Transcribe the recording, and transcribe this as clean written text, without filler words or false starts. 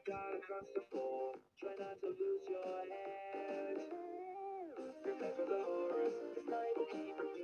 God across the floor. Try not to lose your head. Remember the horrors, this night will keep repeating.